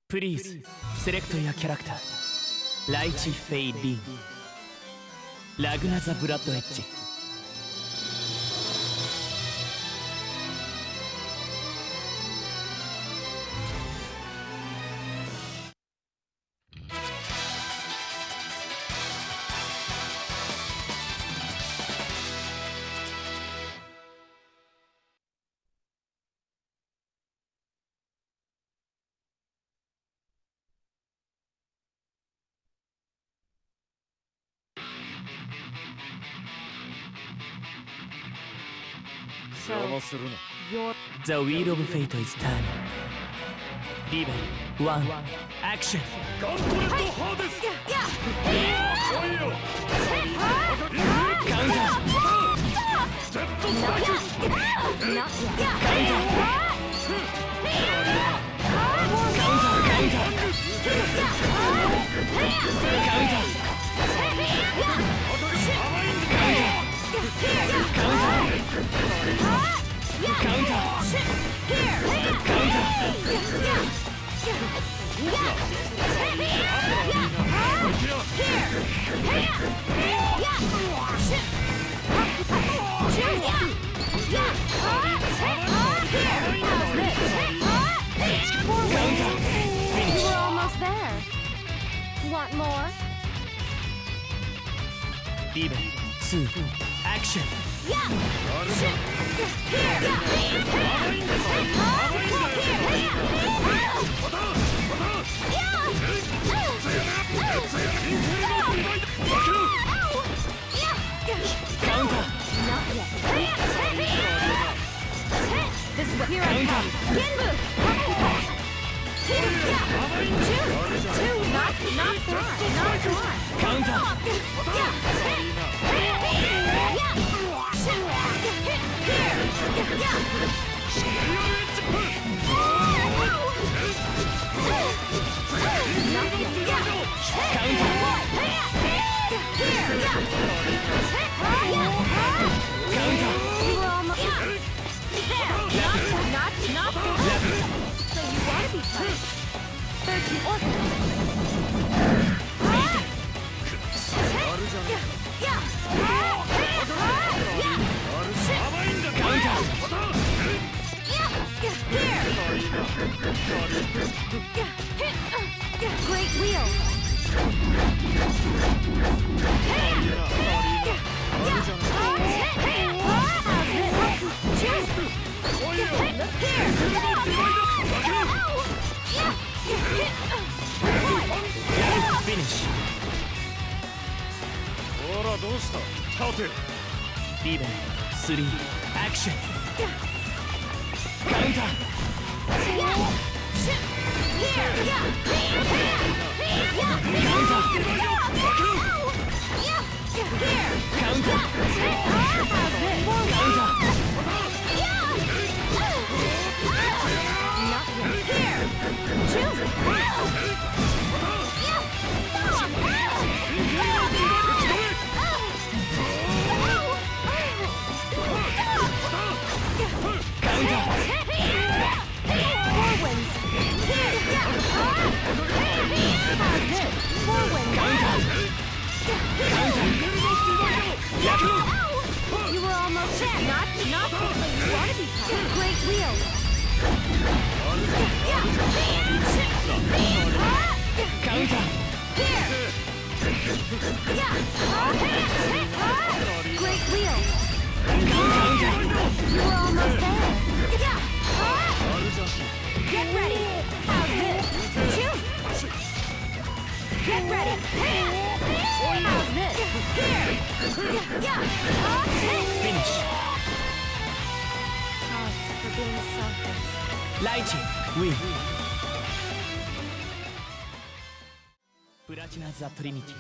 プリーズセレクトやキャラクターライチ・フェイ・リンラグナ・ザ・ブラッド・エッジ。 邪魔するな。 The Wheel of Fate is turning. リベル1アクション。 ガントレットハーデス。来いよ。 カウンター。 ジェットスパイク。 カウンター。カウンター。カウンター。カウンター。 Want more? リベル2アクション。カウンター。 This is what here I come. Genbu! Two, not one. カウンター。 Great wheel. Finish. ほらどうした。立て。 リベル3アクション。カウンター。 You were almost there. Not but you want to be part. Great wheel. Counter. Great wheel. Counter. You were almost there. Get ready. How's this? Shoot. Get ready. How's this? Finish. Sorry for being selfish. Lighting win. プラチナ・ザ・トリニティ。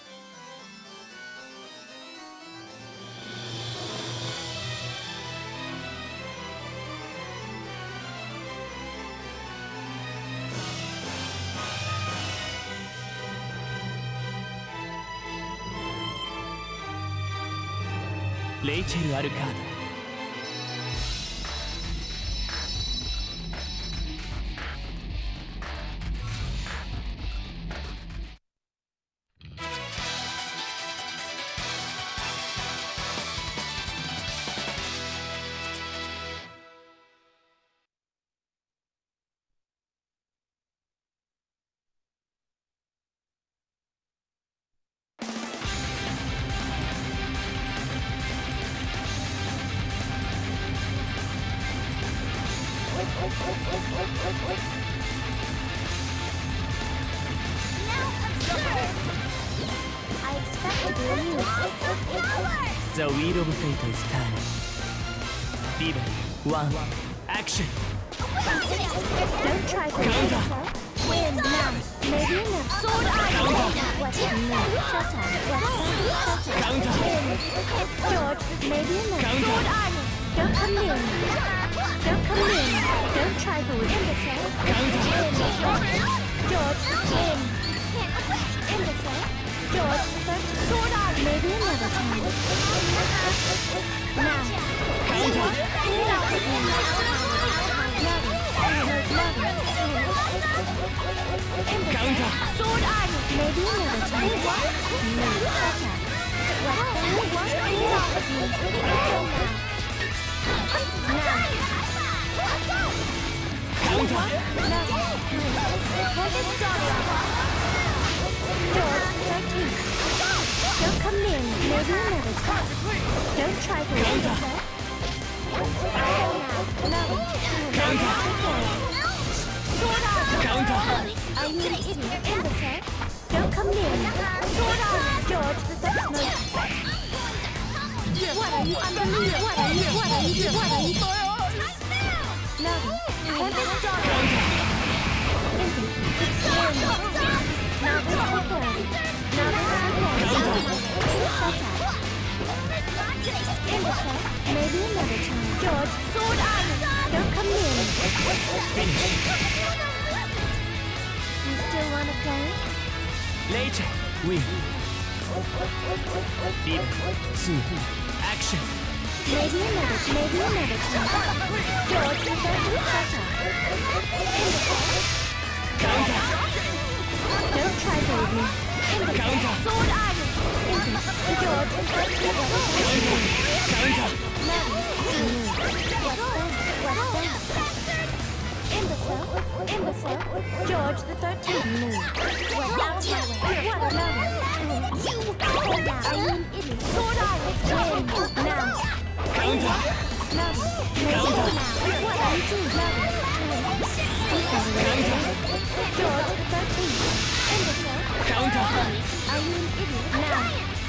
レイチェル・アルカード。 I expect to be amused. The wheel of fate is turning. Riven 1 action. Don't try to Counter. yourself. Win now. Maybe enough. Sword iron. What's in there? Shut up. What's that? Counter. George, maybe enough. Counter. Sword iron. Don't come near me. Don't come near me. Don't try to imbecile. Counter. George, win. Imbecile. George, sword iron. Maybe another time. Now. Counter. Counter. Sword iron. Maybe another time. No, shut up. What's now. Counter. George, 13. Don't come near me. Maybe another time. Don't try to hit yourself. Counter. Sword iron. Counter. Are you an idiot, imbecile? Don't come near me. Sword iron. George, the sex smoke. What are you unbelievable? What are you? No. Tempest Daughter. Maybe another time. George, sword iron. Don't come near me. Finish. You still want to play? Rachel win. Riven 2 action. Maybe another time. George, you don't do shut up. Counter. Don't try to leave me. Counter. Sword iron. George, Counter. Imbecile. George the 13th. What are you an idiot? Sword iron. Win. Now. Counter. Counter. What are you doing? George the 13th. Imbecile. Counter. Are you an idiot? Now.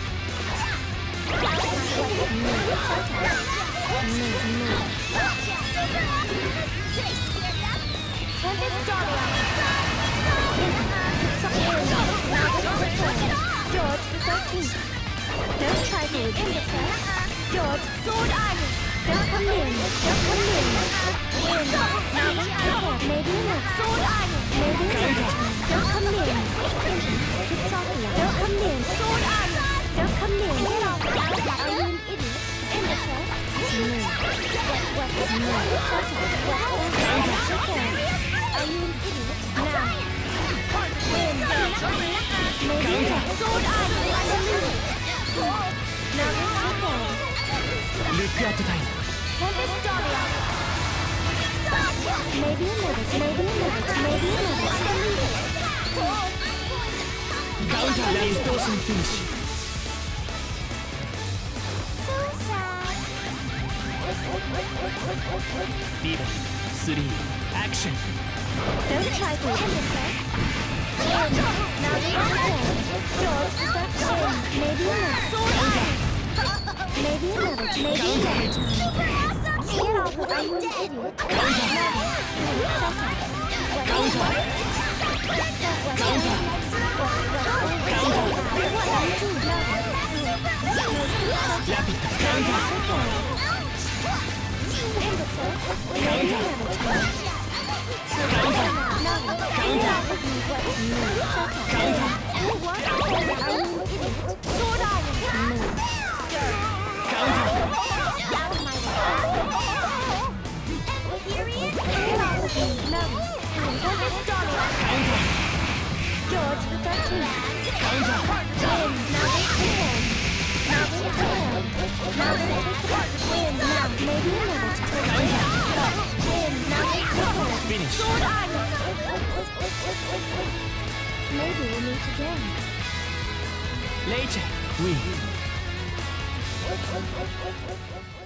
Tempest Daughter. George the 13th. Don't try to imbecile. George, sword iron. Don't come near me. Win. Maybe enough. Sword iron. Maybe enough. Don't come near me. Don't come near me. Sword iron. Don't come near me. Are you an idiot? Imbecile? What's new? Are you an idiot? Now. Win. Maybe enough. Sword iron. Now. Look at the time. Tempest Daughter. Maybe another. Counter. Distortion finish. So sad. Riven 3 action. Don't try to imbecile. Now George, that's maybe another. Sword iron. Maybe another time. Get off of me, you idiot. Rapid counter. George the 13th. Finish. Maybe we'll meet again. Rachel win.